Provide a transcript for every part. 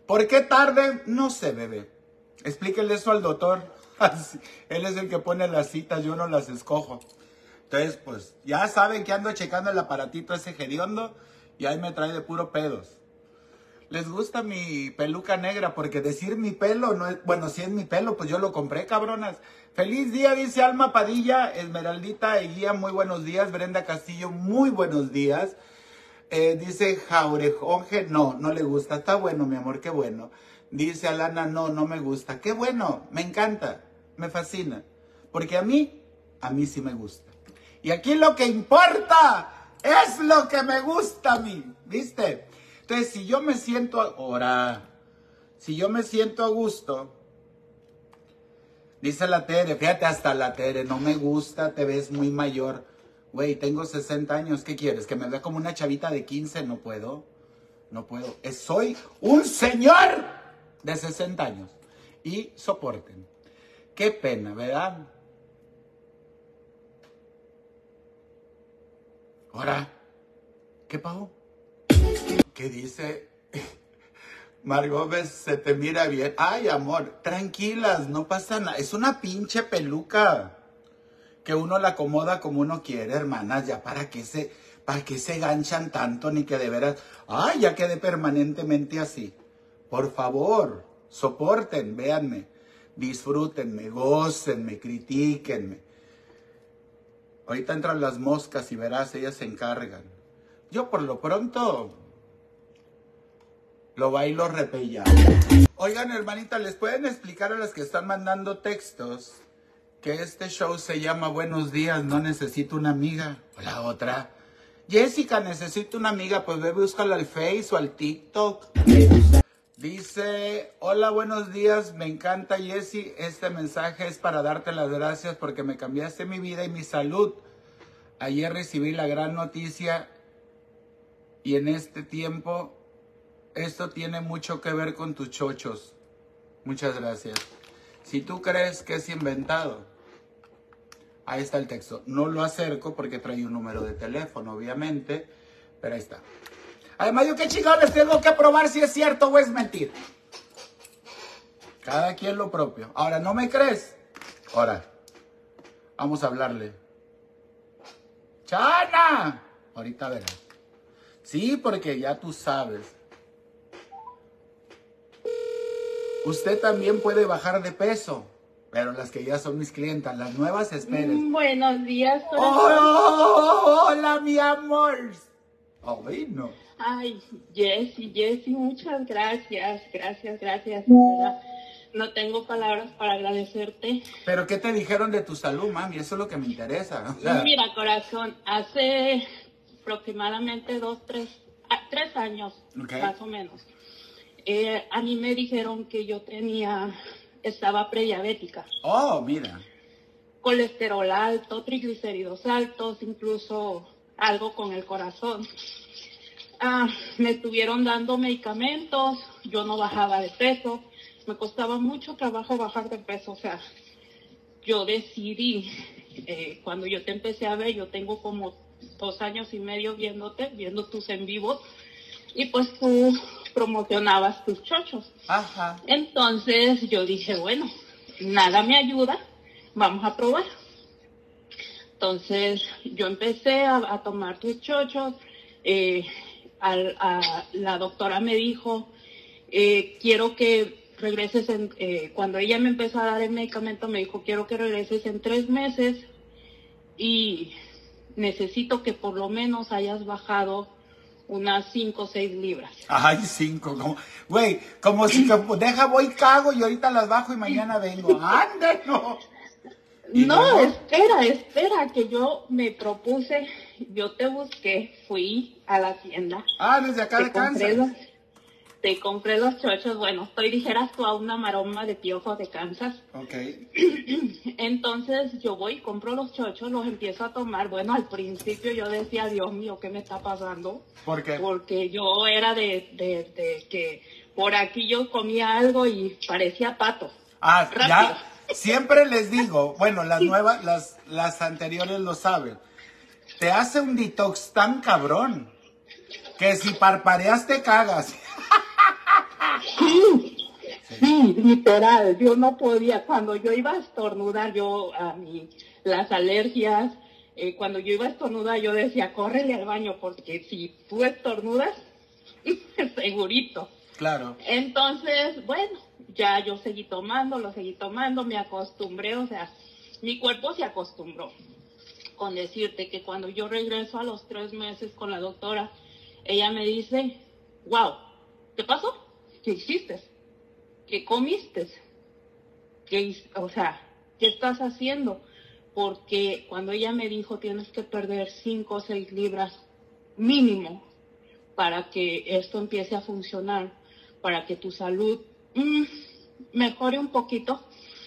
¿Por qué tarde? No sé, bebé. Explíquele eso al doctor. Él es el que pone las citas, yo no las escojo. Entonces, pues, ya saben que ando checando el aparatito ese hediondo y ahí me trae de puro pedos. Les gusta mi peluca negra porque decir mi pelo no es... Bueno, si es mi pelo, pues yo lo compré, cabronas. Feliz día, dice Alma Padilla, Esmeraldita Eguía, muy buenos días. Brenda Castillo, muy buenos días. Dice Jaurejonge, no le gusta. Está bueno, mi amor, qué bueno. Dice Alana, no me gusta. Qué bueno, me encanta, me fascina. Porque a mí sí me gusta. Y aquí lo que importa es lo que me gusta a mí, ¿viste? Entonces, si yo me siento, si yo me siento a gusto, dice la Tere, fíjate, hasta la Tere, no me gusta, te ves muy mayor. Güey, tengo 60 años, ¿qué quieres? ¿Que me vea como una chavita de 15? No puedo, no puedo. Soy un señor de 60 años. Y soporten. Qué pena, ¿verdad? Ahora, ¿qué pasó? ¿Qué dice? Margot, se te mira bien. Ay, amor, tranquilas, no pasa nada. Es una pinche peluca que uno la acomoda como uno quiere, hermanas. Ya para qué se ganchan tanto, ni que de veras. Ay, ya quedé permanentemente así. Por favor, soporten, véanme, disfrútenme, gócenme, critíquenme. Ahorita entran las moscas y verás, ellas se encargan. Yo por lo pronto lo bailo repellado. Oigan, hermanita, ¿les pueden explicar a las que están mandando textos que este show se llama Buenos Días, no necesito una amiga? O la otra, Jessica, necesito una amiga, pues ve, búscala al Face o al TikTok. Dice, hola, buenos días, me encanta, Jessie, este mensaje es para darte las gracias porque me cambiaste mi vida y mi salud. Ayer recibí la gran noticia y en este tiempo esto tiene mucho que ver con tus chochos. Muchas gracias. Si tú crees que es inventado, ahí está el texto. No lo acerco porque trae un número de teléfono, obviamente, pero ahí está. Además, yo qué chingados les tengo que probar si es cierto o es mentira. Cada quien lo propio. Ahora, ¿no me crees? Ahora, vamos a hablarle. ¡Chana! Ahorita verás. Sí, porque ya tú sabes. Usted también puede bajar de peso, pero las que ya son mis clientas, las nuevas, esperen. Buenos días, corazón. ¡Oh, hola, mi amor! Ay, no. Ay, Jessie, muchas gracias. Gracias, de verdad. No tengo palabras para agradecerte. ¿Pero qué te dijeron de tu salud, mami? Eso es lo que me interesa. O sea, Mira, corazón, hace aproximadamente 3 años, okay, más o menos, a mí me dijeron que yo estaba prediabética. Oh, mira. Colesterol alto, triglicéridos altos, incluso algo con el corazón. Me estuvieron dando medicamentos, yo no bajaba de peso, me costaba mucho trabajo bajar de peso. O sea, yo decidí, cuando yo te empecé a ver, yo tengo como 2 años y medio viendo tus en vivos, y pues tú promocionabas tus chochos. Ajá. Entonces yo dije, bueno, nada me ayuda, vamos a probar. Entonces yo empecé a tomar tus chochos. La doctora me dijo, quiero que regreses cuando ella me empezó a dar el medicamento, me dijo, quiero que regreses en 3 meses y necesito que por lo menos hayas bajado unas 5 o 6 libras. Ay, 5, güey, como si deja, voy, cago y ahorita las bajo y mañana vengo. ¡Ande, no! No, espera, que yo me propuse, yo te busqué, fui a la tienda. Desde acá de Kansas. Te compré los chochos, bueno, dijeras tú a una maroma de piojos de Kansas. Ok. Entonces yo voy, compro los chochos, los empiezo a tomar. Bueno, al principio yo decía, Dios mío, ¿qué me está pasando? ¿Por qué? Porque yo era de que por aquí yo comía algo y parecía pato. Rápido. Ya. Siempre les digo, bueno, las nuevas, las anteriores lo saben. Te hace un detox tan cabrón que si parpadeas te cagas. Sí, Sí, literal, yo no podía, cuando yo iba a estornudar, las alergias, cuando yo iba a estornudar, yo decía, córrele al baño, porque si tú estornudas, segurito. Claro. Entonces, bueno, ya yo lo seguí tomando, me acostumbré, o sea, mi cuerpo se acostumbró. Con decirte que cuando yo regreso a los 3 meses con la doctora, ella me dice, wow, ¿qué pasó? ¿Qué hiciste? ¿Qué comiste? O sea, ¿qué estás haciendo? Porque cuando ella me dijo, tienes que perder 5 o 6 libras mínimo para que esto empiece a funcionar, para que tu salud mejore un poquito.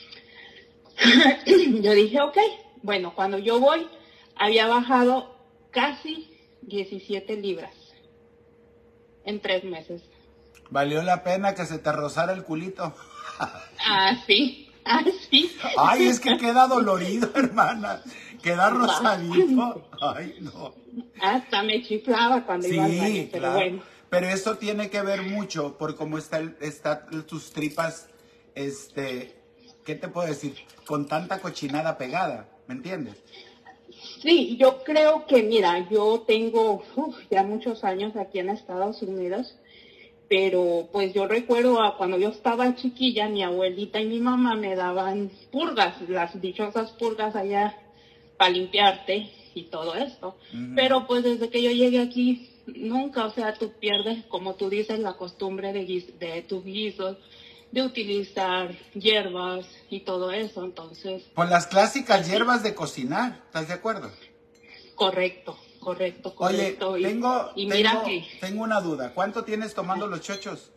Yo dije, ok, bueno, cuando yo voy, había bajado casi 17 libras en 3 meses. ¿Valió la pena que se te rozara el culito? Así. Ay, es que queda dolorido, hermana. Queda rosadito. Ay, no. Hasta me chiflaba cuando iba al baño, pero claro. bueno. Pero eso tiene que ver mucho por cómo están tus tripas, ¿qué te puedo decir? Con tanta cochinada pegada, ¿me entiendes? Sí, yo creo que, mira, yo tengo ya muchos años aquí en Estados Unidos, pero pues yo recuerdo cuando yo estaba chiquilla, mi abuelita y mi mamá me daban purgas, las dichosas purgas allá para limpiarte y todo esto. Pero pues desde que yo llegué aquí, nunca, o sea, tú pierdes, como tú dices, la costumbre de tus guisos, de utilizar hierbas y todo eso, entonces... Pues las clásicas hierbas de cocinar, ¿estás de acuerdo? Correcto. Oye, tengo una duda. ¿Cuánto tienes tomando los chochos?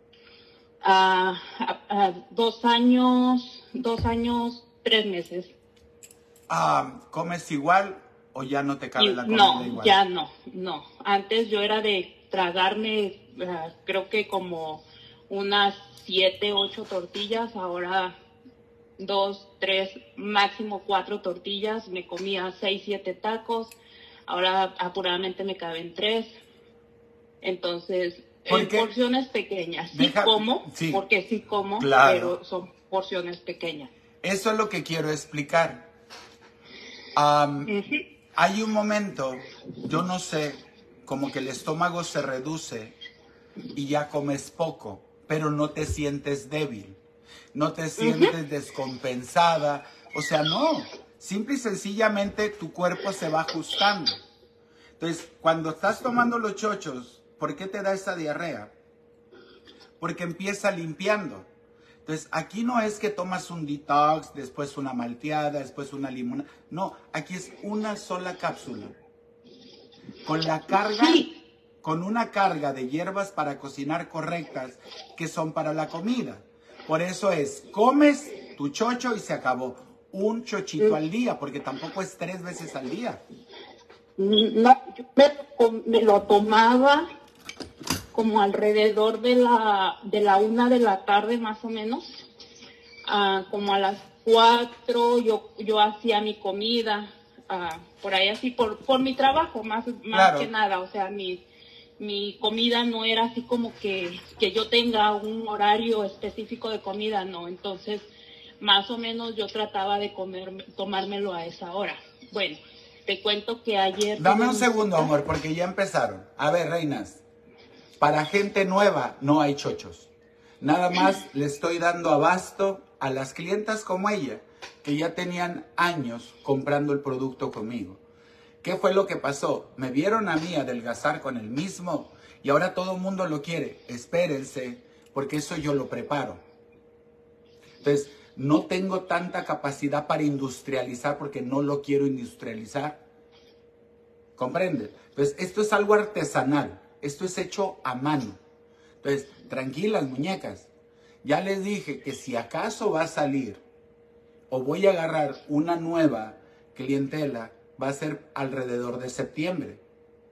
2 años, 3 meses. ¿Comes igual o ya no te cabe la comida No, igual? ya no. Antes yo era de tragarme, creo que como unas 7, 8 tortillas, ahora 2, 3, máximo 4 tortillas, me comía 6, 7 tacos, ahora apuradamente me caben 3, entonces en porciones pequeñas, porque sí como, claro, pero son porciones pequeñas. Eso es lo que quiero explicar. Hay un momento, yo no sé, como que el estómago se reduce y ya comes poco, pero no te sientes débil, no te sientes descompensada, o sea, no, simple y sencillamente tu cuerpo se va ajustando. Entonces, cuando estás tomando los chochos, ¿por qué te da esa diarrea? Porque empieza limpiando. Entonces, aquí no es que tomas un detox, después una malteada, después una limonada. No, aquí es una sola cápsula. Con la carga, con una carga de hierbas para cocinar correctas que son para la comida. Por eso es, comes tu chocho y se acabó. Un chochito al día, porque tampoco es 3 veces al día. No, yo me lo tomaba como alrededor de la 1 de la tarde más o menos, como a las 4 yo hacía mi comida, por ahí así, por mi trabajo más claro, que nada, o sea, mi comida no era así como que yo tenga un horario específico de comida, no, entonces más o menos yo trataba de tomármelo a esa hora. Bueno, te cuento que ayer... Dame un segundo, amor, porque ya empezaron. A ver, reinas, para gente nueva no hay chochos. Nada más le estoy dando abasto a las clientas como ella, que ya tenían años comprando el producto conmigo. ¿Qué fue lo que pasó? Me vieron a mí adelgazar con el mismo y ahora todo el mundo lo quiere. Espérense, porque eso yo lo preparo. Entonces, no tengo tanta capacidad para industrializar porque no lo quiero industrializar. ¿Comprende? Entonces, esto es algo artesanal. Esto es hecho a mano. Entonces, tranquilas, muñecas. Ya les dije que si acaso va a salir o voy a agarrar una nueva clientela, va a ser alrededor de septiembre.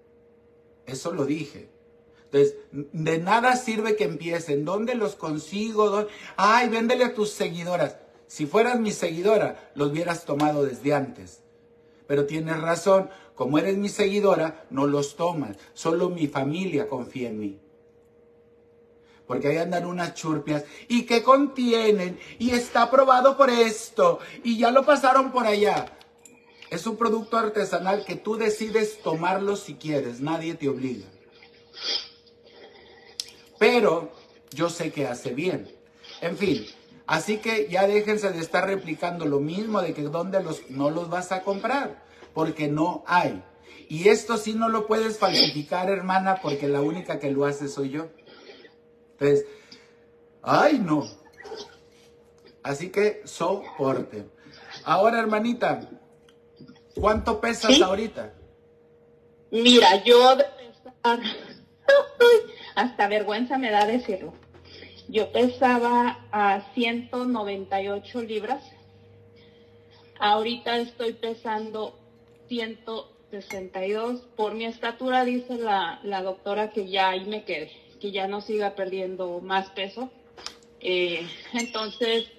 Eso lo dije. Entonces, de nada sirve que empiecen. ¿Dónde los consigo? Ay, véndele a tus seguidoras. Si fueras mi seguidora, los hubieras tomado desde antes. Pero tienes razón. Como eres mi seguidora, no los tomas. Solo mi familia confía en mí. Porque ahí andan unas churpias. ¿Y qué contienen? Y está aprobado por esto. Y ya lo pasaron por allá. Es un producto artesanal que tú decides tomarlo si quieres. Nadie te obliga. Pero yo sé que hace bien. En fin. Así que ya déjense de estar replicando lo mismo de que no los vas a comprar. Porque no hay. Y esto sí no lo puedes falsificar, hermana, porque la única que lo hace soy yo. Entonces, ay no. Así que soporte. Ahora, hermanita, ¿cuánto pesas ¿Sí? ahorita? Mira, yo de pesar, hasta vergüenza me da decirlo. Yo pesaba a 198 libras. Ahorita estoy pesando 162. Por mi estatura dice la doctora que ya ahí me quede, que ya no siga perdiendo más peso. Entonces,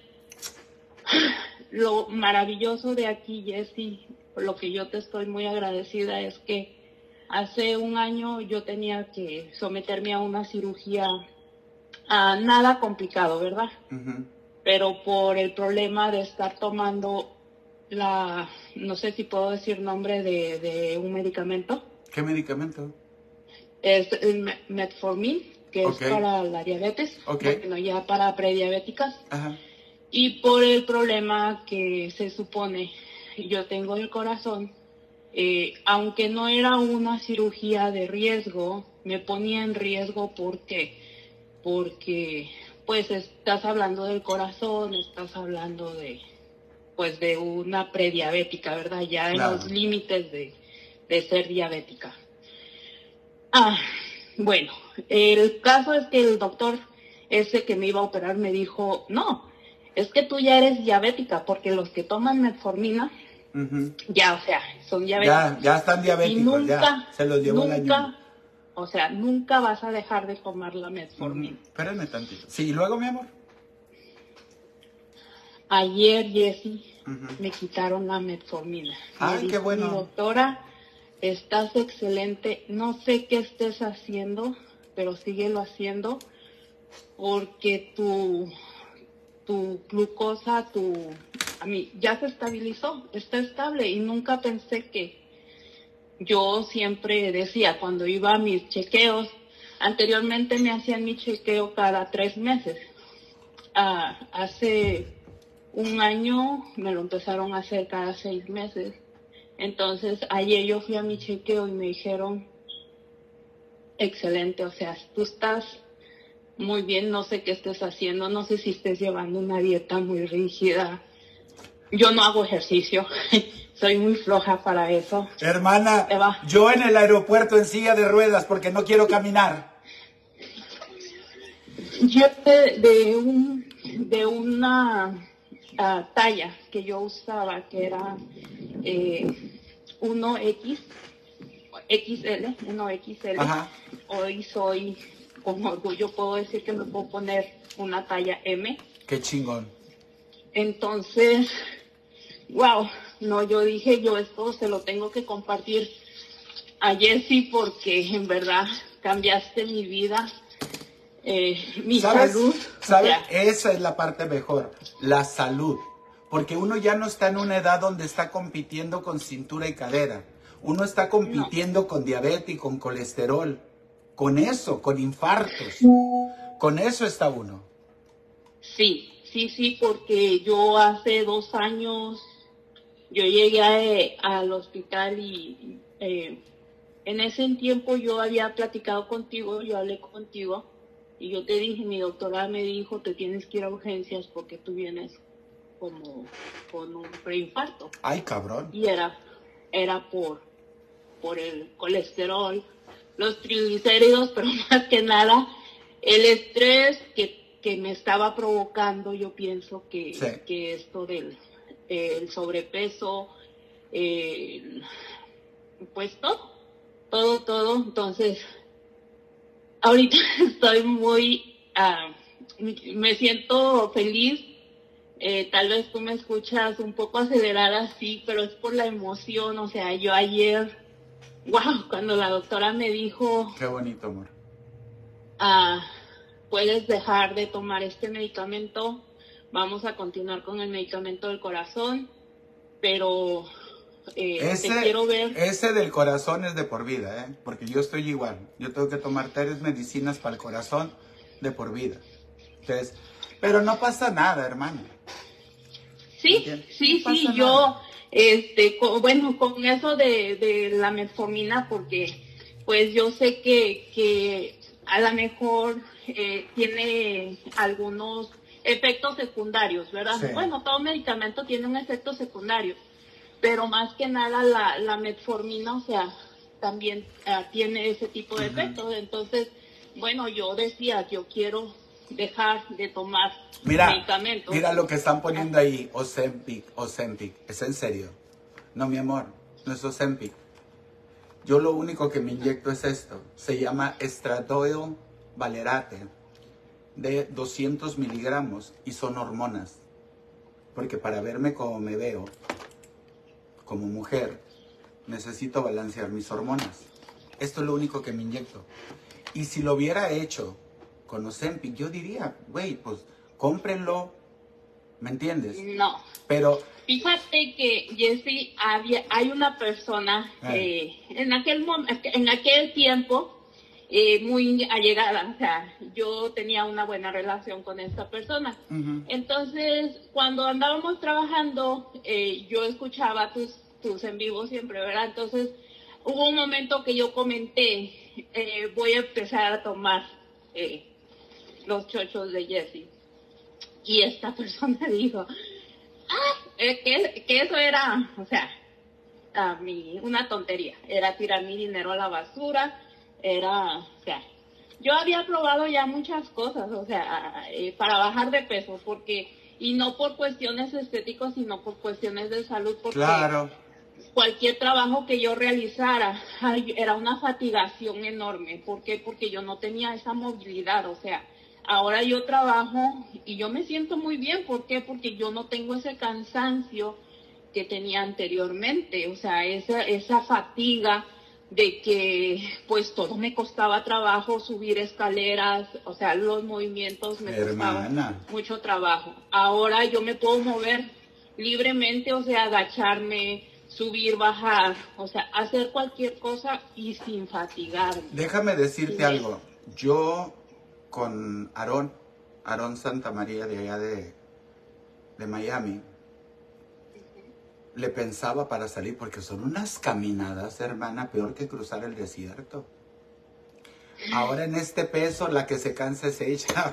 lo maravilloso de aquí, Jessie, por lo que yo te estoy muy agradecida, es que hace un año yo tenía que someterme a una cirugía, nada complicado, ¿verdad? Uh-huh. Pero por el problema de estar tomando no sé si puedo decir nombre de un medicamento. ¿Qué medicamento? Es el Metformin, que Okay. es para la diabetes, Okay. bueno, ya para prediabéticas. Ajá. Y por el problema que se supone yo tengo del corazón, aunque no era una cirugía de riesgo, me ponía en riesgo porque pues estás hablando del corazón, estás hablando de una prediabética, ¿verdad? Ya Claro. en los límites de ser diabética. Bueno, el caso es que el doctor ese que me iba a operar me dijo, no, es que tú ya eres diabética, porque los que toman metformina, Uh-huh. ya, o sea, son diabéticos. Ya están diabéticos, y nunca, ya. Se los llevó el año. O sea, nunca vas a dejar de tomar la metformina. Espérenme tantito. Sí, ¿y luego, mi amor? Ayer, Jessie, me quitaron la metformina. Ay, qué bueno. Mi doctora, estás excelente. No sé qué estés haciendo, pero síguelo haciendo, porque tu glucosa, ya se estabilizó, está estable. Y nunca pensé que, yo siempre decía, cuando iba a mis chequeos, anteriormente me hacían mi chequeo cada 3 meses. Hace un año me lo empezaron a hacer cada 6 meses. Entonces, ayer yo fui a mi chequeo y me dijeron, excelente, o sea, tú estás muy bien, no sé qué estés haciendo, no sé si estés llevando una dieta muy rígida. Yo no hago ejercicio, soy muy floja para eso. Hermana, yo en el aeropuerto en silla de ruedas porque no quiero caminar. Yo de una talla que yo usaba, que era 1XL. Ajá. Hoy soy, con orgullo puedo decir que me puedo poner una talla M. Qué chingón. Entonces, wow, no, yo dije, yo esto se lo tengo que compartir a Jessie porque en verdad cambiaste mi vida, mi salud. ¿Sabes? Esa es la parte mejor, la salud. Porque uno ya no está en una edad donde está compitiendo con cintura y cadera. Uno está compitiendo con diabetes, con colesterol, con eso, con infartos. Con eso está uno. Sí, porque yo hace 2 años, yo llegué al hospital y en ese tiempo yo había platicado contigo, yo hablé contigo y yo te dije, mi doctora me dijo, te tienes que ir a urgencias porque tú vienes como con un preinfarto. Ay, cabrón. Y era por el colesterol, los triglicéridos, pero más que nada el estrés que me estaba provocando. Yo pienso que, sí, que esto del el sobrepeso, pues todo. Entonces, ahorita estoy muy, me siento feliz. Tal vez tú me escuchas un poco acelerada, sí, pero es por la emoción. O sea, yo ayer, wow, cuando la doctora me dijo... Qué bonito, amor. puedes dejar de tomar este medicamento, vamos a continuar con el medicamento del corazón, pero te quiero ver. Ese del corazón es de por vida, ¿eh? Porque yo estoy igual. Yo tengo que tomar 3 medicinas para el corazón de por vida. Entonces, pero no pasa nada, hermano. Sí, sí, sí, yo, bueno, con eso de la metformina, porque pues yo sé que a lo mejor tiene algunos efectos secundarios, ¿verdad? Sí. Bueno, todo medicamento tiene un efecto secundario, pero más que nada la metformina, o sea, también tiene ese tipo de efectos. Entonces, bueno, yo decía, yo quiero dejar de tomar medicamentos. Mira lo que están poniendo ahí, Ozempic. ¿Es en serio? No, mi amor, no es Ozempic. Yo lo único que me inyecto es esto. Se llama Estradiol Valerate de 200 miligramos y son hormonas. Porque para verme como me veo, como mujer, necesito balancear mis hormonas. Esto es lo único que me inyecto. Y si lo hubiera hecho con Ozempic, yo diría, güey, pues cómprenlo, ¿me entiendes? No. Pero fíjate que, Jessy, hay una persona en aquel tiempo muy allegada, o sea, yo tenía una buena relación con esta persona. Entonces, cuando andábamos trabajando, yo escuchaba tus en vivo siempre, ¿verdad? Entonces, hubo un momento que yo comenté, voy a empezar a tomar los chochos de Jessy. Y esta persona dijo, que eso era, o sea, una tontería, era tirar mi dinero a la basura, o sea, yo había probado ya muchas cosas, o sea, para bajar de peso, y no por cuestiones estéticas, sino por cuestiones de salud, porque claro, cualquier trabajo que yo realizara era una fatigación enorme. ¿Por qué? Porque yo no tenía esa movilidad, o sea, ahora yo trabajo y yo me siento muy bien. ¿Por qué? Porque yo no tengo ese cansancio que tenía anteriormente, o sea, esa fatiga de que pues todo me costaba trabajo, subir escaleras, o sea, los movimientos me costaban mucho trabajo. Ahora yo me puedo mover libremente, o sea, agacharme, subir, bajar, o sea, hacer cualquier cosa y sin fatigarme. Déjame decirte algo. Yo con Aarón Santamaría de allá de Miami, le pensaba para salir porque son unas caminadas, hermana, peor que cruzar el desierto. Ahora en este peso la que se cansa es ella.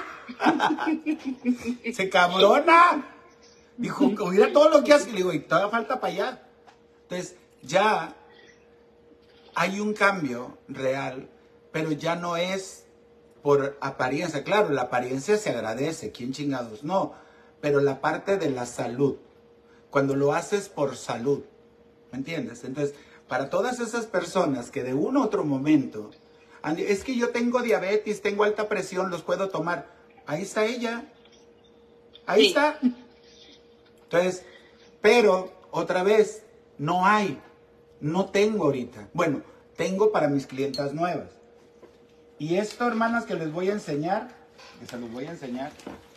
¡Se cabrona! Dijo, mira todo lo que hace. Le digo, y todavía falta para allá. Entonces, ya hay un cambio real, pero ya no es por apariencia. Claro, la apariencia se agradece, ¿quién chingados? No, pero la parte de la salud, cuando lo haces por salud, ¿me entiendes? Entonces, para todas esas personas que de un u otro momento, es que yo tengo diabetes, tengo alta presión, los puedo tomar. Ahí está ella. Ahí está. Entonces, pero otra vez, no tengo ahorita. Bueno, tengo para mis clientas nuevas. Y esto, hermanas, que les voy a enseñar, que se los voy a enseñar.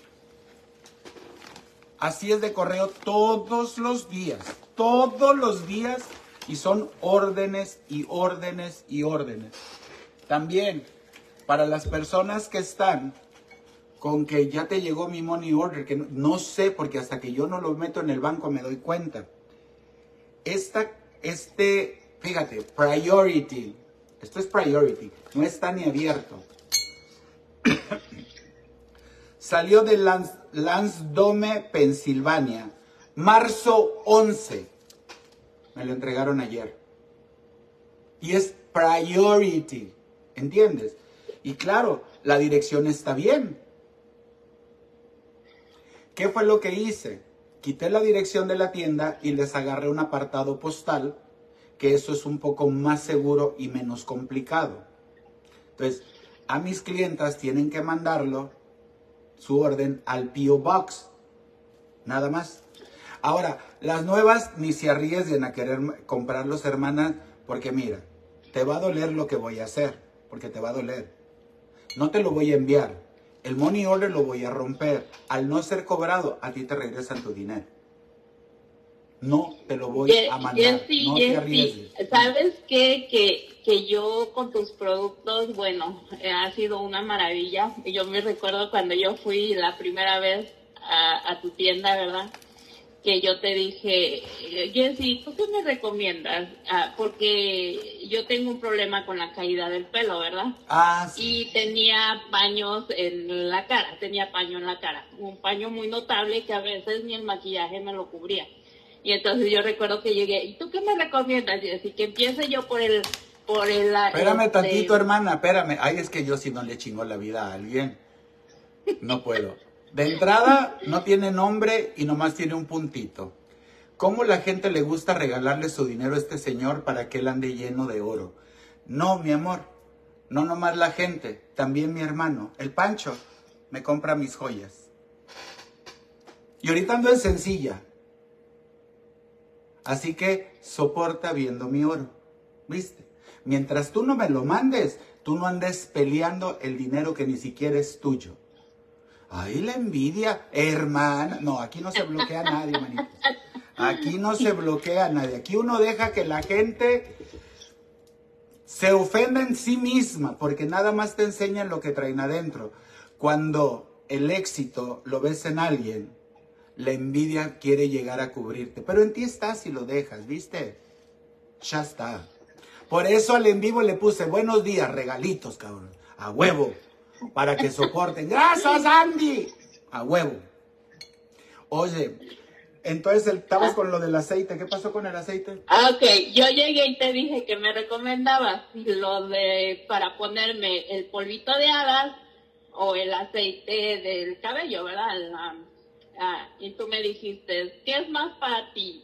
Así es de correo todos los días, y son órdenes y órdenes y órdenes. También, para las personas que están con que ya te llegó mi money order, que no sé, porque hasta que yo no lo meto en el banco me doy cuenta. Fíjate, priority, esto es priority, no está ni abierto. Salió de Lansdome, Pensilvania, marzo 11. Me lo entregaron ayer. Y es priority, ¿entiendes? Y claro, la dirección está bien. ¿Qué fue lo que hice? Quité la dirección de la tienda y les agarré un apartado postal, que eso es un poco más seguro y menos complicado. Entonces, a mis clientas tienen que mandarlo, su orden, al P.O. Box. Nada más. Ahora, las nuevas ni se arriesguen a querer comprarlos, hermanas, porque mira, te va a doler lo que voy a hacer, porque te va a doler. no te lo voy a enviar. El money order lo voy a romper. Al no ser cobrado, a ti te regresan tu dinero. No te lo voy a mandar. No te arriesgues. ¿Sabes qué? Que yo con tus productos, bueno, ha sido una maravilla. Yo me recuerdo cuando yo fui la primera vez a tu tienda, ¿verdad? Que yo te dije, Jessy, ¿tú qué me recomiendas? Porque yo tengo un problema con la caída del pelo, ¿verdad? Sí. Y tenía paños en la cara, un paño muy notable que a veces ni el maquillaje me lo cubría. Y entonces yo recuerdo que llegué, ¿y tú qué me recomiendas, Jessy? Que empiece yo por el... Espérame tantito, hermana, espérame. Ay, es que yo si no le chingo la vida a alguien, no puedo. De entrada, no tiene nombre y nomás tiene un puntito. ¿Cómo la gente le gusta regalarle su dinero a este señor para que él ande lleno de oro? No, mi amor, no nomás la gente, también mi hermano, el Pancho, me compra mis joyas. Y ahorita ando en sencilla. Así que soporta viendo mi oro, ¿viste? Mientras tú no me lo mandes, tú no andes peleando el dinero que ni siquiera es tuyo. Ay, la envidia, hermana. No, aquí no se bloquea a nadie, manitos. Aquí no se bloquea a nadie. Aquí uno deja que la gente se ofenda en sí misma, porque nada más te enseñan lo que traen adentro. Cuando el éxito lo ves en alguien, la envidia quiere llegar a cubrirte. Pero en ti está si lo dejas, ¿viste? Ya está. Por eso al en vivo le puse buenos días, regalitos, cabrón. A huevo. Para que soporten. ¡Gracias, Andy! A huevo. Oye, entonces estabas con lo del aceite. ¿Qué pasó con el aceite? Ok, yo llegué y te dije que me recomendabas para ponerme el polvito de hadas o el aceite del cabello, ¿verdad? Y tú me dijiste, ¿qué es más para ti?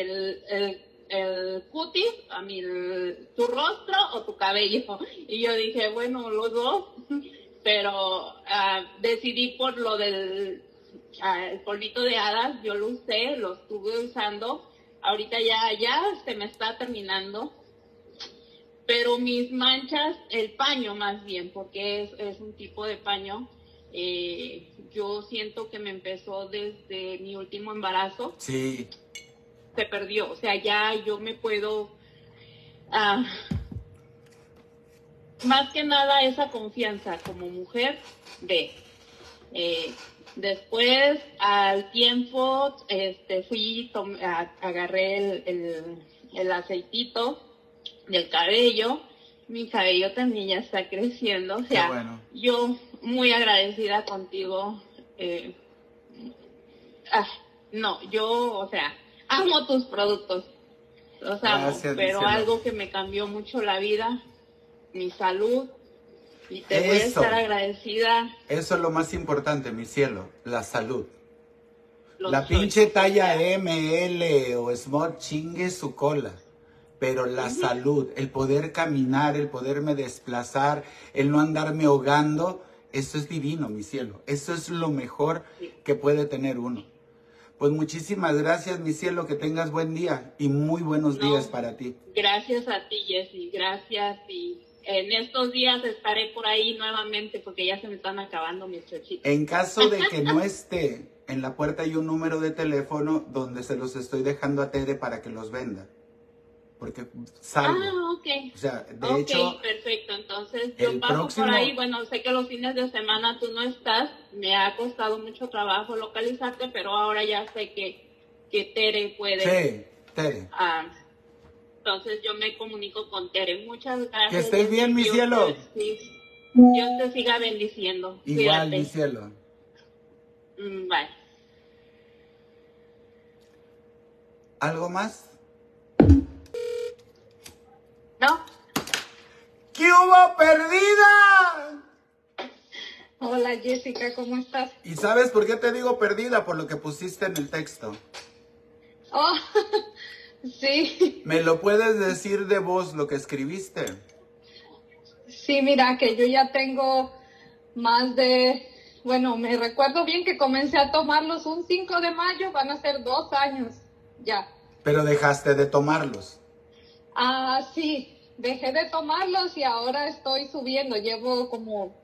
¿El cutis, tu rostro o tu cabello? Y yo dije, bueno, los dos, pero decidí por lo del el polvito de hadas. Yo lo usé, lo estuve usando, ahorita ya se me está terminando, pero mis manchas, el paño más bien, porque es un tipo de paño, yo siento que me empezó desde mi último embarazo. Sí. Se perdió, o sea, ya yo me puedo, más que nada esa confianza como mujer después al tiempo agarré el aceitito del cabello, mi cabello también ya está creciendo, o sea, bueno. Yo muy agradecida contigo, amo tus productos, los amo. Gracias, pero algo que me cambió mucho la vida, mi salud, y te voy a estar agradecida. Eso es lo más importante, mi cielo, la salud. La pinche talla M, L o Small chingue su cola, pero la salud, el poder caminar, el poderme desplazar, el no andarme ahogando, eso es divino, mi cielo. Eso es lo mejor que puede tener uno. Pues muchísimas gracias, mi cielo, que tengas buen día y muy buenos días para ti. Gracias a ti, Jessy, gracias, y en estos días estaré por ahí nuevamente porque ya se me están acabando mis chochitos. En caso de que no esté, en la puerta hay un número de teléfono donde se los estoy dejando a Tere para que los venda. Porque salgo. Ok. O sea, de hecho, perfecto. Entonces yo paso por ahí. Bueno, sé que los fines de semana tú no estás. Me ha costado mucho trabajo localizarte, pero ahora ya sé que Tere puede. Sí, Tere. Entonces yo me comunico con Tere. Muchas gracias. Que estés bien, mi cielo. Dios te siga bendiciendo. Igual, Cuídate. mi cielo. Bye. ¿Algo más? ¿No? ¿Qué hubo, perdida? Hola, Jessica, ¿cómo estás? ¿Y sabes por qué te digo perdida? Por lo que pusiste en el texto. Oh, sí. ¿Me lo puedes decir de voz lo que escribiste? Sí, mira, que yo ya tengo más de... Bueno, me recuerdo bien que comencé a tomarlos un 5 de mayo, van a ser 2 años ya. Pero dejaste de tomarlos. Sí, dejé de tomarlos y ahora estoy subiendo. Llevo como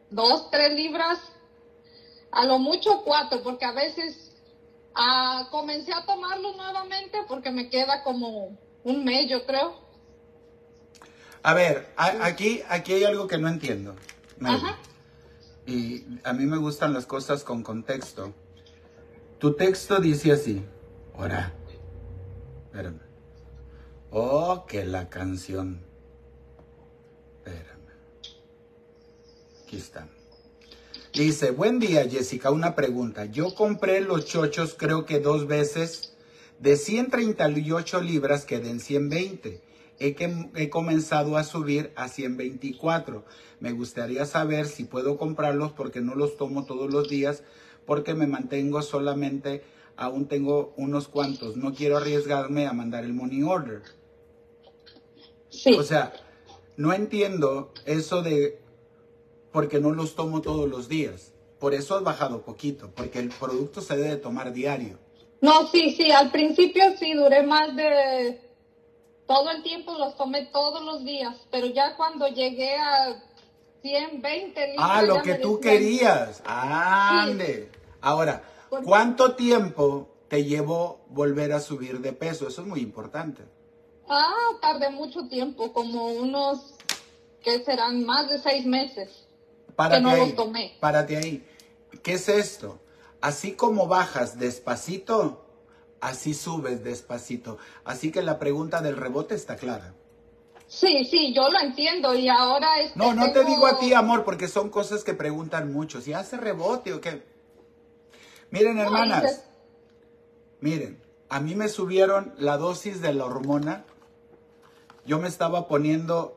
2, 3 libras, a lo mucho 4, porque a veces comencé a tomarlo nuevamente porque me queda como un mes, yo creo. A ver, aquí hay algo que no entiendo. Ajá. Y a mí me gustan las cosas con contexto. Tu texto dice así. Ahora, espérame. Oh, que la canción. Espérame. Aquí está. Dice, buen día, Jessica, una pregunta. Yo compré los chochos creo que 2 veces. De 138 libras quedé en 120. He comenzado a subir a 124. Me gustaría saber si puedo comprarlos porque no los tomo todos los días, porque me mantengo solamente, aún tengo unos cuantos. No quiero arriesgarme a mandar el money order. Sí. O sea, no entiendo eso de porque no los tomo todos los días. Por eso has bajado poquito, porque el producto se debe tomar diario. No, sí, al principio sí, duré más de... Todo el tiempo los tomé todos los días, pero ya cuando llegué a 120 libras... Lo que tú querías. Ande. Sí. Ahora, ¿cuánto tiempo te llevó volver a subir de peso? Eso es muy importante. Tardé mucho tiempo, como unos, ¿qué serán? Más de 6 meses. Párate que no ahí, los tomé. Párate ahí. ¿Qué es esto? Así como bajas despacito, así subes despacito. Así que la pregunta del rebote está clara. Sí, yo lo entiendo y ahora... No te digo a ti, amor, porque son cosas que preguntan mucho. ¿Si hace rebote o qué? Miren, hermanas. Miren, a mí me subieron la dosis de la hormona. Yo me estaba poniendo...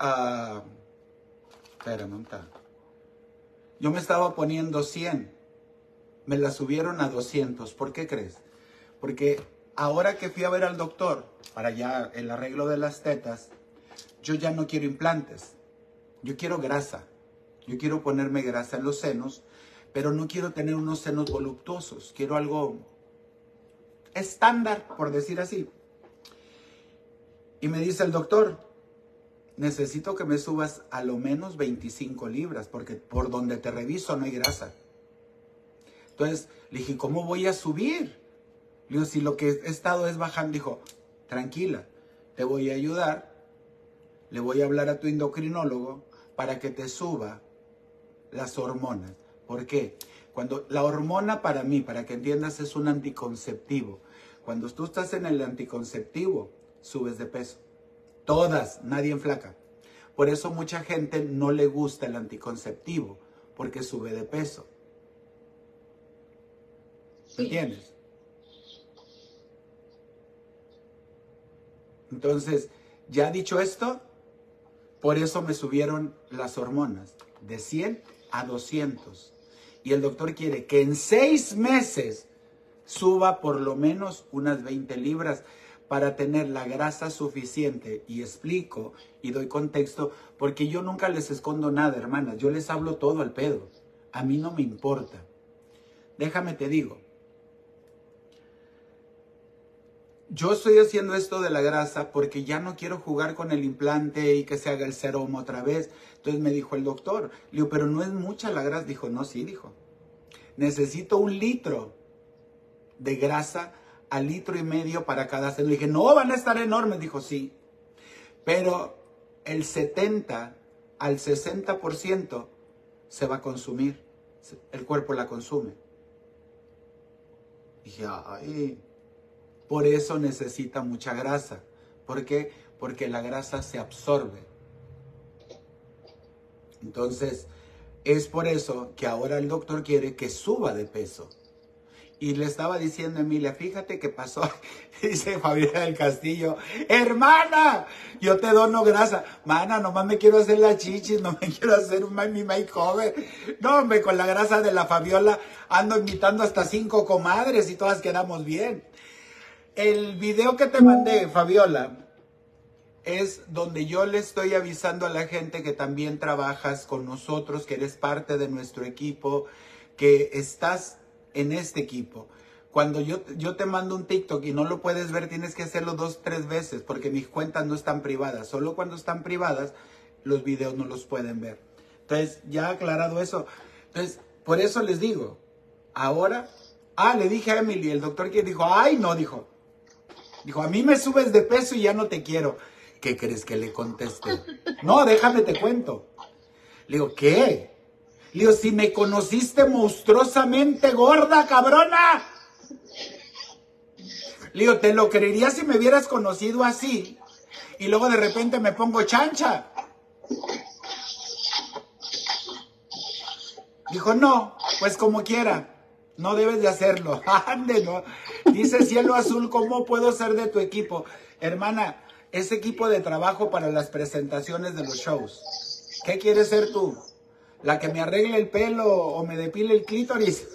Yo me estaba poniendo 100. Me la subieron a 200. ¿Por qué crees? Porque ahora que fui a ver al doctor para ya el arreglo de las tetas, yo ya no quiero implantes. Yo quiero grasa. Yo quiero ponerme grasa en los senos, pero no quiero tener unos senos voluptuosos. Quiero algo estándar, por decir así. Y me dice el doctor, necesito que me subas a lo menos 25 libras, porque por donde te reviso no hay grasa. Entonces le dije, ¿cómo voy a subir? Le digo, si lo que he estado es bajando. Dijo, tranquila, te voy a ayudar. Le voy a hablar a tu endocrinólogo para que te suba las hormonas. ¿Por qué? Cuando la hormona para mí, para que entiendas, es un anticonceptivo. Cuando tú estás en el anticonceptivo, subes de peso. Todas, nadie enflaca. Por eso mucha gente no le gusta el anticonceptivo, porque sube de peso. ¿Me entiendes? Entonces, ya dicho esto, por eso me subieron las hormonas de 100 a 200. Y el doctor quiere que en 6 meses suba por lo menos unas 20 libras para tener la grasa suficiente. Y explico y doy contexto porque yo nunca les escondo nada, hermanas. Yo les hablo todo al pedo. A mí no me importa. Déjame te digo. Yo estoy haciendo esto de la grasa porque ya no quiero jugar con el implante y que se haga el serum otra vez. Entonces me dijo el doctor, le digo, pero no es mucha la grasa. Dijo, no, sí, dijo. Necesito 1 litro de grasa a 1,5 litros para cada seno. Le dije, no, van a estar enormes. Dijo, sí. Pero el 70 al 60% se va a consumir. El cuerpo la consume. Dije, ay... Por eso necesita mucha grasa. ¿Por qué? Porque la grasa se absorbe. Entonces, es por eso que ahora el doctor quiere que suba de peso. Y le estaba diciendo a Emilia, fíjate qué pasó. Dice Fabiola del Castillo, hermana, yo te dono grasa. Mana, nomás me quiero hacer la chichis, no me quiero hacer mi makeover. No, hombre, con la grasa de la Fabiola ando invitando hasta 5 comadres y todas quedamos bien. El video que te mandé, Fabiola, es donde yo le estoy avisando a la gente que también trabajas con nosotros, que eres parte de nuestro equipo, que estás en este equipo. Cuando yo te mando un TikTok y no lo puedes ver, tienes que hacerlo 2, 3 veces, porque mis cuentas no están privadas. Solo cuando están privadas, los videos no los pueden ver. Entonces, ya aclarado eso. Entonces, por eso les digo, ahora, le dije a Emily, el doctor que dijo, ay, no, dijo, a mí me subes de peso y ya no te quiero. ¿Qué crees que le contesté? No, déjame te cuento. Le digo, ¿qué? Le digo, si me conociste monstruosamente gorda, cabrona. Le digo, te lo creería si me hubieras conocido así. Y luego de repente me pongo chancha. Dijo, no, pues como quiera. No debes de hacerlo. Ande, no. Dice Cielo Azul, ¿cómo puedo ser de tu equipo? Hermana, es equipo de trabajo para las presentaciones de los shows. ¿Qué quieres ser tú? ¿La que me arregle el pelo o me depile el clítoris?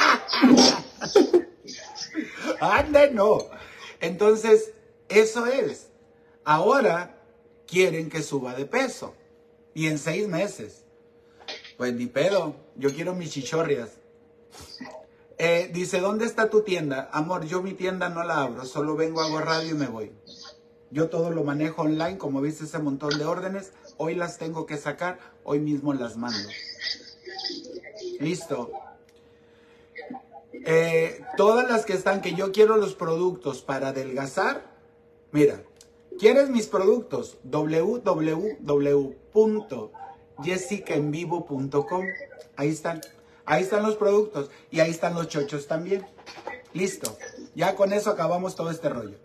Ande, no. Entonces, eso es. Ahora quieren que suba de peso. Y en 6 meses. Pues ni pedo. Yo quiero mis chichorrias. Dice, ¿dónde está tu tienda? Amor, yo mi tienda no la abro. Solo vengo, hago radio y me voy. Yo todo lo manejo online. Como viste ese montón de órdenes. Hoy las tengo que sacar. Hoy mismo las mando. Listo. Todas las que están, que yo quiero los productos para adelgazar. Mira, ¿quieres mis productos? www.jessicaenvivo.com. Ahí están. Ahí están los productos. Y ahí están los chochos también. Listo. Ya con eso acabamos todo este rollo.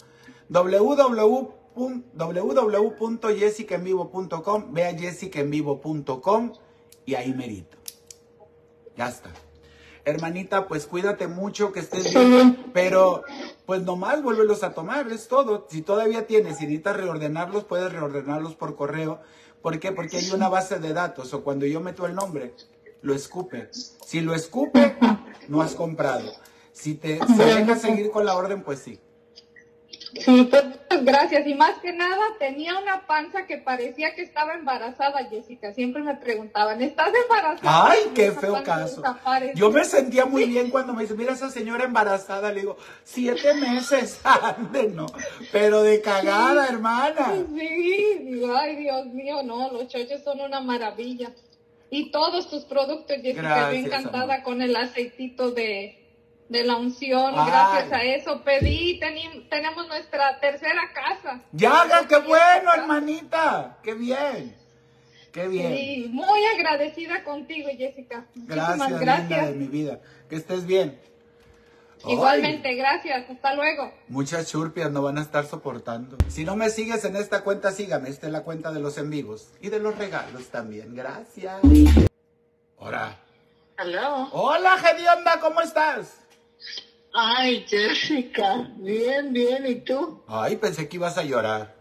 www.jessicaenvivo.com. Ve a jessicaenvivo.com y ahí merito. Ya está. Hermanita, pues cuídate mucho, que estés bien. Pero, pues nomás vuélvelos a tomar, es todo. Si todavía tienes, si necesitas reordenarlos, puedes reordenarlos por correo. ¿Por qué? Porque hay una base de datos, o cuando yo meto el nombre, lo escupe. Si lo escupe, no has comprado. Si te dejas seguir con la orden, pues sí. Sí, pues gracias. Y más que nada, tenía una panza que parecía que estaba embarazada, Jessica. Siempre me preguntaban, ¿estás embarazada? Ay, qué feo caso. Yo me sentía muy bien cuando me dice, mira esa señora embarazada. Le digo, 7 meses. Ande, no. Pero de cagada, sí, hermana. Sí, digo, ay, Dios mío, no, los chochos son una maravilla. Y todos tus productos, Jessica, gracias, yo encantada amor. con el aceitito de la unción. Ay. Gracias a eso pedí, tenemos nuestra tercera casa. Ya, qué bueno, hermanita. Qué bien. Qué bien. Sí, muy agradecida contigo, Jessica. Gracias, Gracias. linda de mi vida. Que estés bien. Igualmente, Ay, gracias. Hasta luego. muchas churpias no van a estar soportando. Si no me sigues en esta cuenta, sígame. Esta es la cuenta de los en vivos. Y de los regalos también. Gracias. Hola. Aló. Hola, Gedionda, ¿cómo estás? Ay, Jessica, bien, bien, ¿y tú? Ay, pensé que ibas a llorar.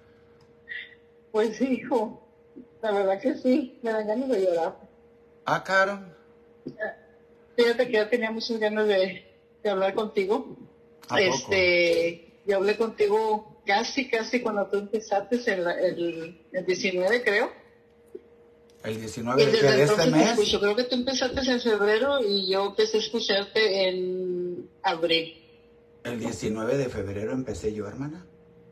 Pues hijo, la verdad que sí, me dan ganas de llorar. Ah, Caro. Fíjate que ya tenía muchas ganas de hablar contigo. ¿A poco? Yo hablé contigo casi cuando tú empezaste el 19, creo. El Y 19 de desde este entonces te mes. escucho. Creo que tú empezaste en febrero y yo empecé a escucharte en abril. El 19 de febrero empecé yo, hermana.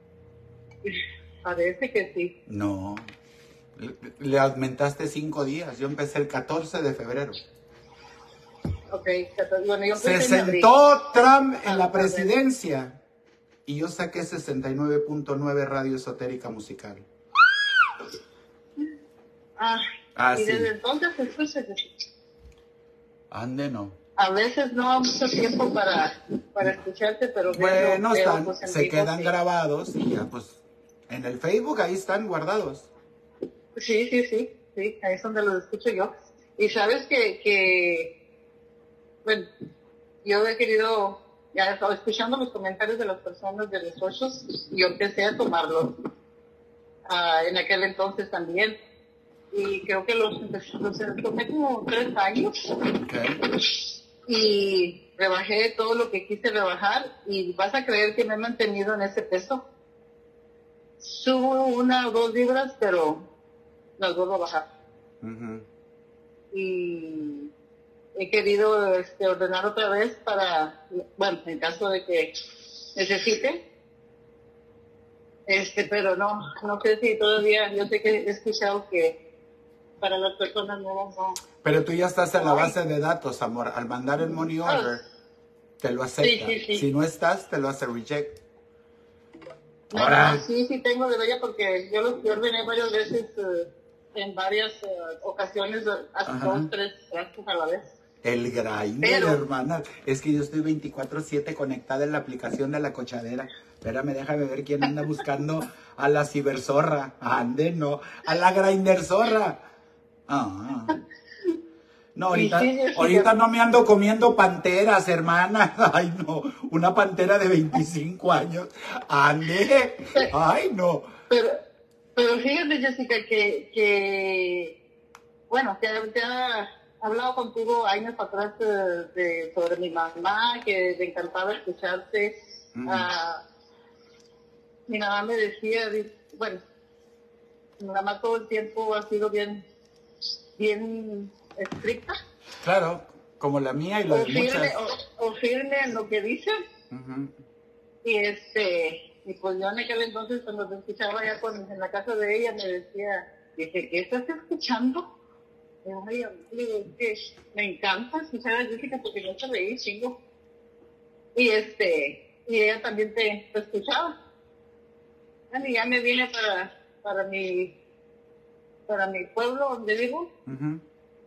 Parece que sí. No. Le aumentaste 5 días. Yo empecé el 14 de febrero. Ok, bueno, yo Se empecé en abril. sentó Trump en la Ah, presidencia y yo saqué 69.9 Radio Esotérica Musical. Ah, y sí. desde entonces escuchas. Ande, no. A veces no hay mucho tiempo para escucharte, pero Bueno, veo, están, pues, en se vivo, quedan sí. grabados y ya pues en el Facebook ahí están guardados. Sí, ahí es donde los escucho yo. Y sabes bueno, yo he querido, ya estaba escuchando los comentarios de las personas de los ochos, y yo empecé a tomarlos en aquel entonces también. Y creo que los tomé como 3 años. Okay. Y rebajé todo lo que quise rebajar y vas a creer que me he mantenido en ese peso. Subo 1 o 2 libras, pero las vuelvo a bajar. Uh-huh. Y he querido ordenar otra vez para, bueno, en caso de que necesite. Pero no sé si todavía, yo sé que he escuchado que para las personas nuevas no. Pero tú ya estás en la Ay. base de datos, amor. Al mandar el money order, te lo acepta. Sí. Si no estás, te lo hace reject. No, Ahora. sí tengo de ella porque yo ordené varias veces, en varias ocasiones, hasta Ajá. 2, 3 frascos a la vez. El grinder, Pero- hermana. Es que yo estoy 24/7 conectada en la aplicación de la cochadera. Espérame, déjame ver quién anda buscando a la ciberzorra. Ande, no. A la grinder zorra. Ah. No, ahorita, Sí, sí, ahorita sí. no me ando comiendo panteras, hermana. Ay, no. Una pantera de 25 años. Ande. Ay, no. Pero fíjate, Jessica, bueno, que ya he hablado contigo años atrás sobre mi mamá, que le encantaba escucharte. Ujú. Mi mamá me decía, bueno, mi mamá todo el tiempo ha sido bien estricta, Claro, como la mía y la o de firme, muchas. o firme en lo que dice. Ujú. Y pues yo en aquel entonces cuando te escuchaba ya en la casa de ella me decía, dije, ¿qué estás escuchando? Y yo, "Ay, digo, es que me encanta escuchar a Jessica porque yo te leí chingo. Y ella también te escuchaba. Bueno, y ya me vine para mi pueblo donde vivo, Ujú.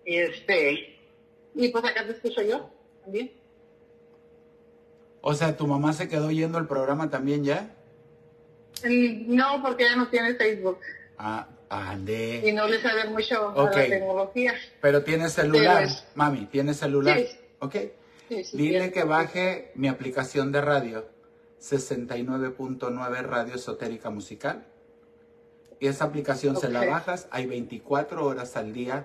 y pues acá te escucho yo también. O sea, ¿tu mamá se quedó oyendo el programa también ya? No, porque ella no tiene Facebook Ah, y ande. no le sabe mucho a Ok. la tecnología. Pero tiene celular, Pero mami, tiene celular. Sí. Ok. Sí, Dile tiene. que baje mi aplicación de radio, 69.9 Radio Esotérica Musical. Y esa aplicación se la Ok. bajas, hay 24 horas al día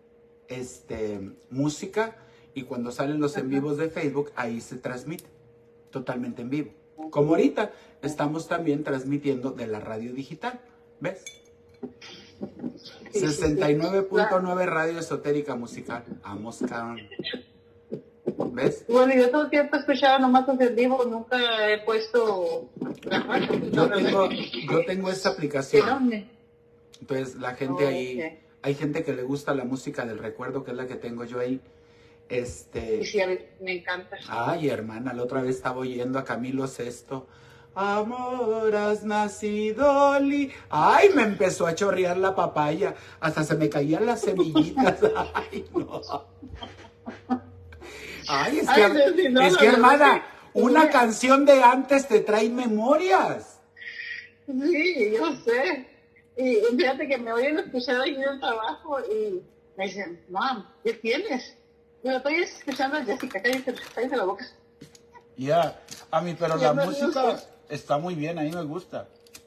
música, y cuando salen los en vivos de Facebook, ahí se transmite totalmente en vivo. Como ahorita estamos también transmitiendo de la radio digital, ¿ves? Sí, 69.9 Radio Esotérica Musical. Vamos, cabrón. ¿Ves? Bueno, yo todo el tiempo escuchaba nomás los en vivo, nunca he puesto la radio. Yo tengo esta ¿De aplicación. dónde? Entonces la gente ahí, Ok. hay gente que le gusta la música del recuerdo, que es la que tengo yo ahí. Y sí, a mí me encanta. Ay, hermana, la otra vez estaba oyendo a Camilo Sesto. Amor, has nacido Ay, me empezó a chorrear la papaya. Hasta se me caían las semillitas. Ay, no. Ay, es que, Ay, no, sí, no, es no, que no, hermana, sí. una Sí. canción de antes te trae memorias. Sí, yo sé. Y fíjate que me oyen escuchar ahí en el trabajo y me dicen, Mam, ¿qué tienes? Yo estoy escuchando a Jessica, cállate la boca. Ya, a mí, pero Sí, la me música gusta. está muy bien, a mí me gusta.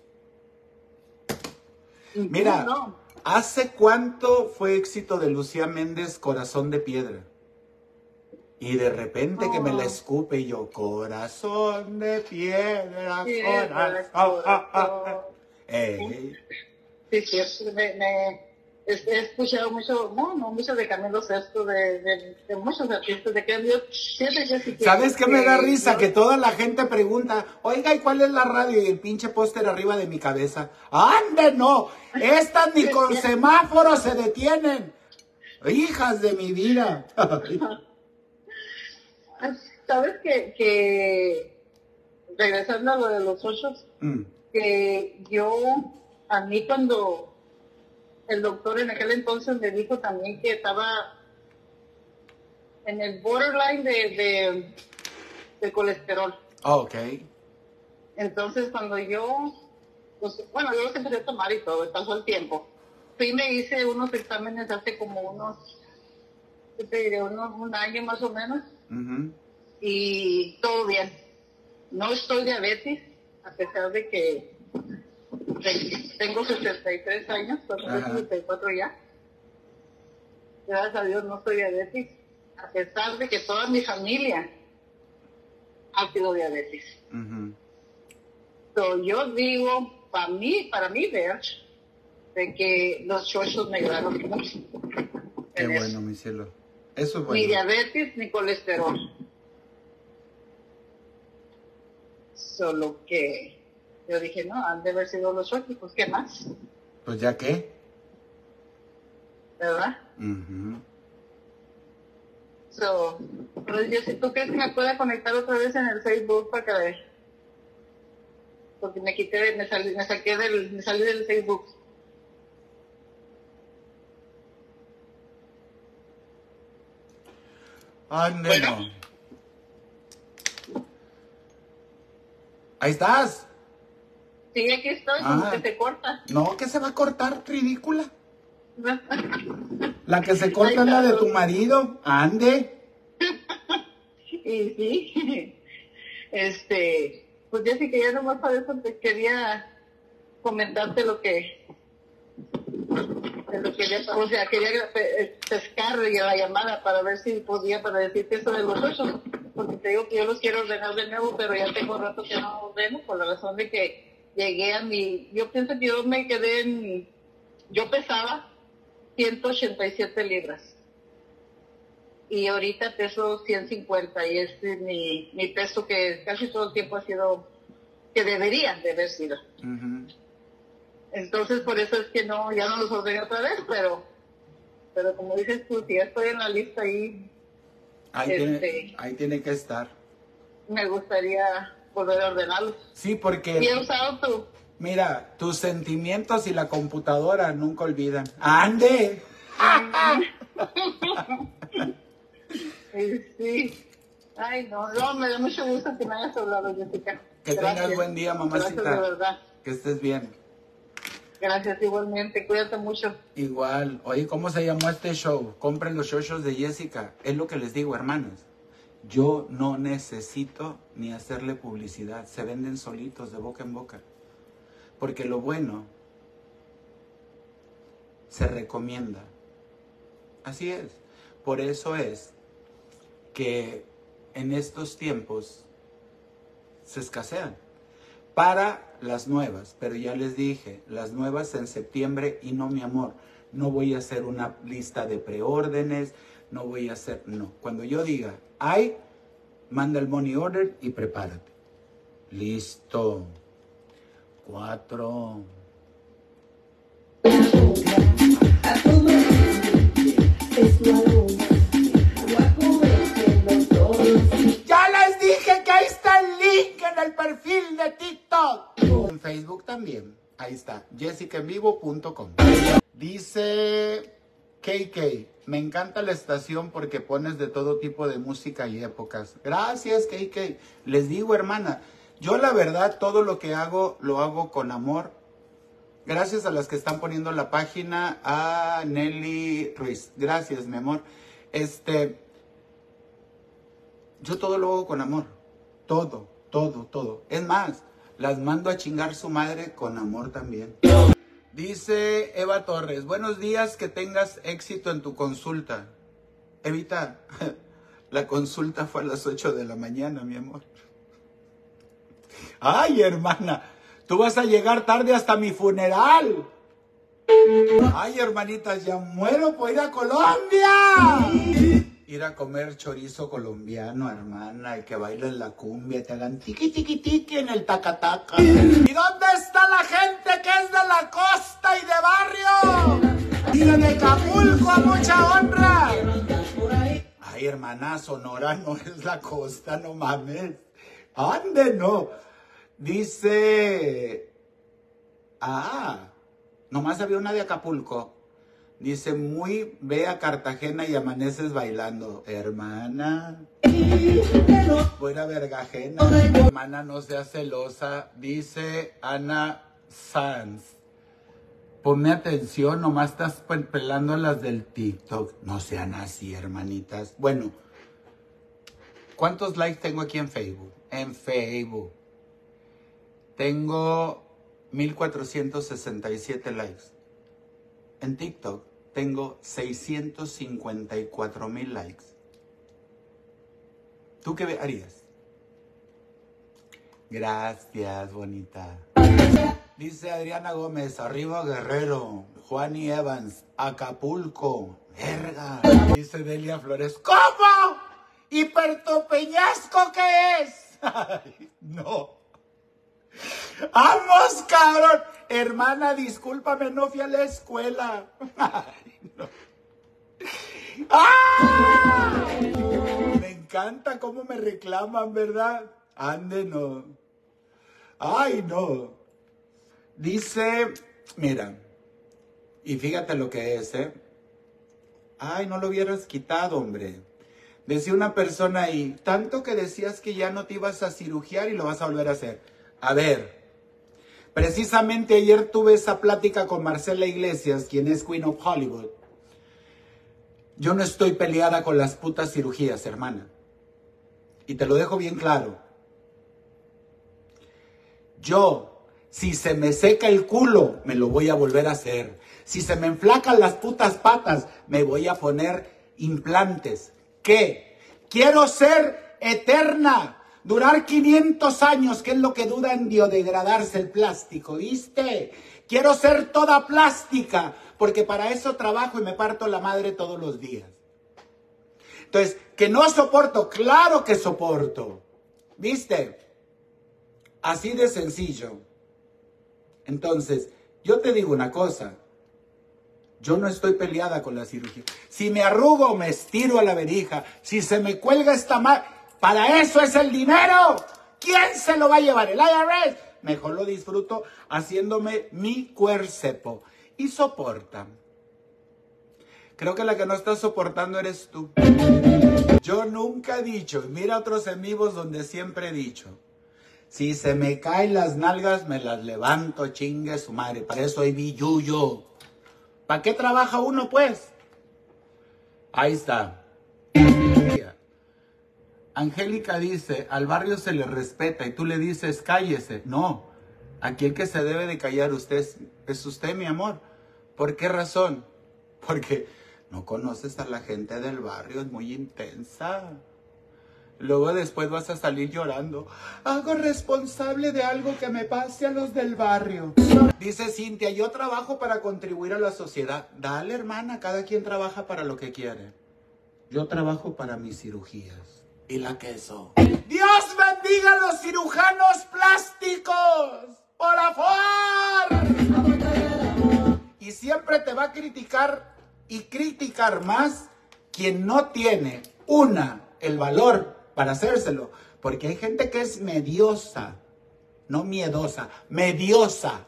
Mira, No. ¿hace cuánto fue éxito de Lucía Méndez Corazón de Piedra? Y de repente que me la escupe y yo, corazón de piedra, Piedra, corazón. corazón. Ey. Sí, he escuchado mucho de Camilo Sesto, de muchos artistas, de que yo siempre ¿Sabes qué me da risa? Que toda la gente pregunta, oiga, ¿y cuál es la radio? Y el pinche póster arriba de mi cabeza. ¡Ande, no! Estas ni con semáforos se detienen. Hijas de mi vida. ¿Sabes que regresando a lo de los ochos, que a mí cuando el doctor en aquel entonces me dijo también que estaba en el borderline de colesterol. Oh, ok. Entonces cuando yo los empecé a tomar y todo, pasó el tiempo. Fui y me hice unos exámenes hace como ¿qué te diré? Un año más o menos, Ujú. y todo bien. No estoy diabetes, a pesar de que tengo 63 años, soy Ajá. 64 ya. Gracias a Dios no estoy diabetes, a pesar de que toda mi familia ha sido diabetes. Ujú. So, yo digo, para mí ver, de que los chochos me ayudaron mucho. Qué en eso. bueno, mi cielo. Eso es Ni bueno. diabetes ni colesterol. Solo que yo dije, no, han de haber sido los chochos, pues ¿qué más? Pues ya qué. ¿verdad? So, pues yo, si tú crees que me pueda conectar otra vez en el Facebook para que, porque me salí del Facebook. Ande, Bueno. no. Ahí estás. Sí, aquí estoy, como que se corta. No, que se va a cortar, ridícula. La que se corta es la de tu marido. Ande. Y sí, pues Jessica, ya nomás para eso te quería comentarte o sea, quería pescar la llamada para ver si podía, para decirte eso de los 8, porque te digo que yo los quiero ordenar de nuevo, pero ya tengo rato que no ordeno, por la razón de que llegué yo pienso que yo pesaba 187 libras. Y ahorita peso 150 y es mi peso que casi todo el tiempo ha sido, que debería de haber sido. Entonces por eso es que ya no los ordené otra vez, pero como dices tú, si ya estoy en la lista ahí tiene que estar. Me gustaría volver a ordenarlos. Sí, porque... ¿Y he usado tú? Mira, tus sentimientos y la computadora nunca olvidan. ¡Ande! Sí. Ay, no, me da mucho gusto que me hayas hablado, Jessica. Que tengas buen día, mamacita. Gracias, de verdad. Que estés bien. Gracias, igualmente. Cuídate mucho. Igual. Oye, ¿cómo se llamó este show? Compren los shows de Jessica. Es lo que les digo, hermanos. Yo no necesito ni hacerle publicidad. Se venden solitos, de boca en boca. Porque lo bueno se recomienda. Así es. Por eso es que en estos tiempos se escasean para las nuevas, pero ya les dije, las nuevas en septiembre. Y no, mi amor, no voy a hacer una lista de preórdenes, no voy a hacer, no, cuando yo diga, manda el money order y prepárate. Listo. 4. Ya les dije que ahí está el link en el perfil de TikTok. En Facebook también. Ahí está, jessicaenvivo.com. Dice KK, me encanta la estación porque pones de todo tipo de música y épocas. Gracias, KK. Les digo, hermana, yo la verdad todo lo que hago, lo hago con amor. Gracias a las que están poniendo la página, a Nelly Ruiz. Gracias, mi amor. Yo todo lo hago con amor. Todo, todo, todo. Es más, las mando a chingar su madre con amor también. Dice Eva Torres, buenos días, que tengas éxito en tu consulta. Evita, la consulta fue a las 8 de la mañana, mi amor. Ay, hermana, tú vas a llegar tarde hasta mi funeral. Ay, hermanitas, ya muero por ir a Colombia. Ir a comer chorizo colombiano, hermana, y que bailen la cumbia, te hagan tiqui, tiqui, tiqui en el tacataca. ¿Y dónde está la gente que es de la costa y de barrio? Dice de Acapulco, a mucha honra. Ay, hermana, Sonora no es la costa, no mames. Ande, no. Dice... nomás había una de Acapulco. Dice, ve a Cartagena y amaneces bailando. Hermana, voy a ir a Vergajena. Hermana, no seas celosa. Dice Ana Sanz, ponme atención, nomás estás pelando las del TikTok. No sean así, hermanitas. Bueno, ¿cuántos likes tengo aquí en Facebook? En Facebook tengo 1467 likes. En TikTok tengo 654,000 likes. ¿Tú qué harías? Gracias, bonita. Dice Adriana Gómez, arriba Guerrero. Juani Evans, Acapulco. Verga. Dice Delia Flores, ¿cómo? ¿Y Puerto Peñasco qué es? Ay, no. ¡Vamos, cabrón! Hermana, discúlpame, no fui a la escuela. Ay, no. ¡Ah! Me encanta cómo me reclaman, ¿verdad? Ande, no. Ay, no. Dice, mira, y fíjate lo que es, ¿eh? Ay, no lo hubieras quitado, hombre. Decía una persona ahí, tanto que decías que ya no te ibas a cirugiar y lo vas a volver a hacer. A ver, precisamente ayer tuve esa plática con Marcela Iglesias, quien es Queen of Hollywood. Yo no estoy peleada con las putas cirugías, hermana. Y te lo dejo bien claro. Yo, si se me seca el culo, me lo voy a volver a hacer. Si se me enflacan las putas patas, me voy a poner implantes. ¿Qué? Quiero ser eterna. Durar 500 años, que es lo que dura en biodegradarse el plástico, ¿viste? Quiero ser toda plástica, porque para eso trabajo y me parto la madre todos los días. Entonces, que no soporto, claro que soporto, ¿viste? Así de sencillo. Entonces, yo te digo una cosa. Yo no estoy peleada con la cirugía. Si me arrugo, me estiro a la verija. Si se me cuelga esta madre, para eso es el dinero. ¿Quién se lo va a llevar? ¿El IRS? Mejor lo disfruto haciéndome mi cuerpo. Y soporta. Creo que la que no está soportando eres tú. Yo nunca he dicho, y mira otros en vivos donde siempre he dicho, si se me caen las nalgas, me las levanto, chingue su madre. Para eso hay billuyo. ¿Para qué trabaja uno, pues? Ahí está. Angélica dice, al barrio se le respeta y tú le dices, cállese. No, aquí el que se debe de callar es usted, mi amor. ¿Por qué razón? Porque no conoces a la gente del barrio, es muy intensa. Luego después vas a salir llorando. Hago responsable de algo que me pase a los del barrio. Dice Cintia, yo trabajo para contribuir a la sociedad. Dale, hermana, cada quien trabaja para lo que quiere. Yo trabajo para mis cirugías. Y la queso. Dios bendiga a los cirujanos plásticos. ¡Por favor! Y siempre te va a criticar y criticar más quien no tiene, el valor para hacérselo, porque hay gente que es mediosa, no miedosa, mediosa.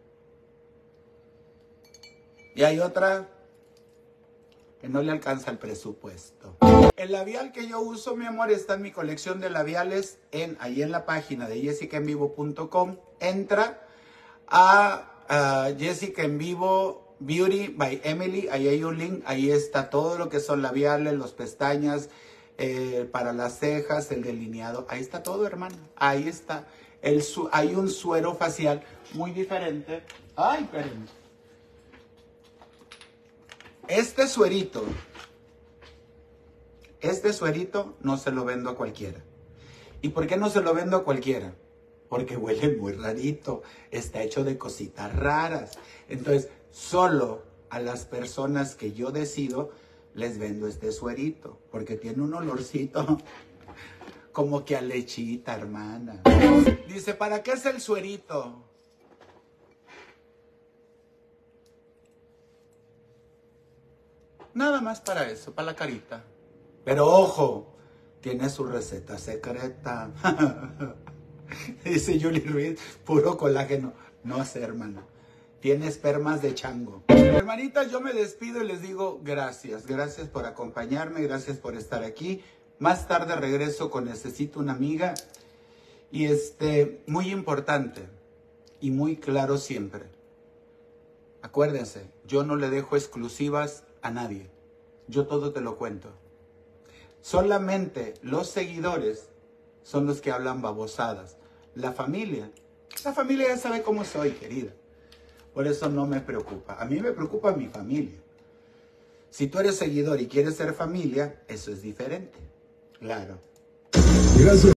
Y hay otra que no le alcanza el presupuesto. El labial que yo uso, mi amor, está en mi colección de labiales, ahí en la página de jessicaenvivo.com. Entra a Jessica en Vivo Beauty by Emily, ahí hay un link, ahí está todo lo que son labiales, los pestañas, para las cejas, el delineado, ahí está todo, hermano, ahí está. Hay un suero facial muy diferente. Ay, espérenme. Este suerito no se lo vendo a cualquiera. ¿Y por qué no se lo vendo a cualquiera? Porque huele muy rarito, está hecho de cositas raras. Entonces, solo a las personas que yo decido les vendo este suerito, porque tiene un olorcito como que a lechita, hermana. Dice, ¿para qué es el suerito? Nada más para eso, para la carita. Pero ojo, tiene su receta secreta. Dice Julie Ruiz, puro colágeno. No sé, hermana. Tiene espermas de chango. Hermanitas, yo me despido y les digo gracias. Gracias por acompañarme, gracias por estar aquí. Más tarde regreso con Necesito una amiga. Y muy importante y muy claro siempre. Acuérdense, yo no le dejo exclusivas a nadie. Yo todo te lo cuento. Solamente los seguidores son los que hablan babosadas. La familia ya sabe cómo soy, querida. Por eso no me preocupa. A mí me preocupa mi familia. Si tú eres seguidor y quieres ser familia, eso es diferente. Claro. Gracias.